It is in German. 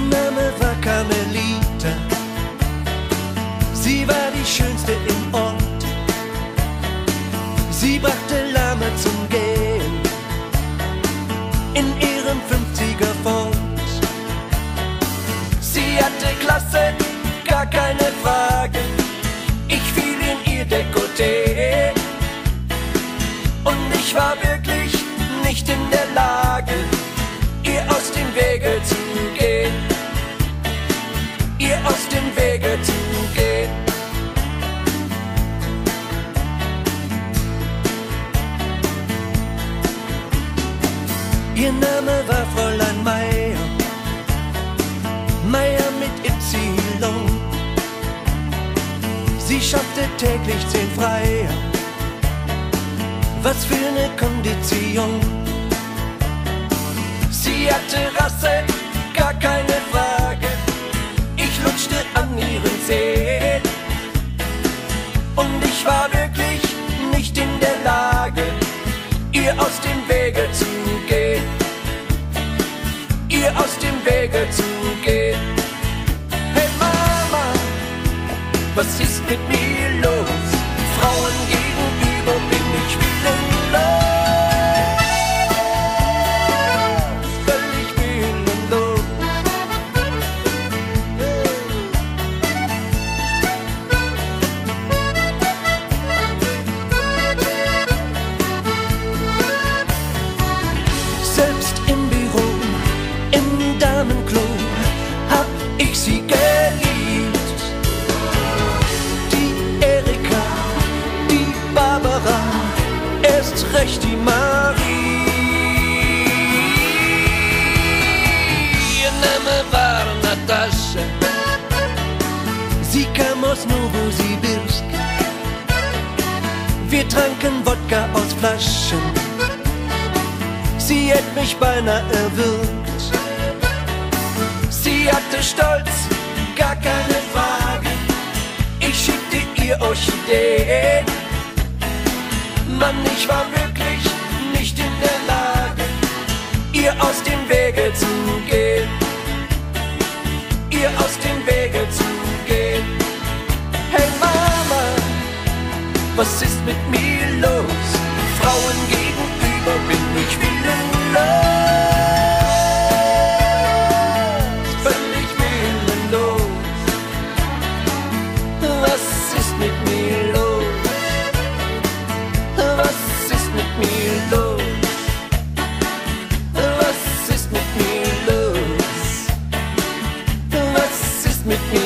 Name war Carmelita, sie war die Schönste im Ort. Sie brachte Lahme zum Gehen in ihrem 50er Ford. Sie hatte Klasse, gar keine Frage, ich fiel in ihr Dekolleté. Und ich war wirklich nicht in der Lage, ihr aus dem Wege zu gehen, ihr aus dem Wege zu gehen. Ihr Name war Fräulein Meier, Meier mit Y. Sie schaffte täglich 10 Freier, was für eine Kondition. Sie hatte Rasse, gar keine Frage, ich lutschte an ihren Zehen. Und ich war wirklich nicht in der Lage, ihr aus dem Wege zu gehen, ihr aus dem Wege zu gehen. Hey Mama, was ist mit mir los? Frauen gegenüber bin ich willenlos. Selbst im Büro, im Damenklo hab ich sie geliebt. Die Erika, die Barbara, erst recht die Marie. Ihr Name war Natascha, sie kam aus Novosibirsk. Wir tranken Wodka aus Flaschen, sie hätt mich beinahe erwürgt. Sie hatte Stolz, gar keine Frage, ich schickte ihr Orchideen. Mann, ich war wirklich nicht in der Lage, ihr aus dem Wege zu gehen, ihr aus dem Wege zu gehen. Hey Mama, was ist mit mir los? Frauen gegenüber bin ich willenlos, völlig willenlos. Was ist mit mir los? Was ist mit mir los? Was ist mit mir los? Was ist mit mir los?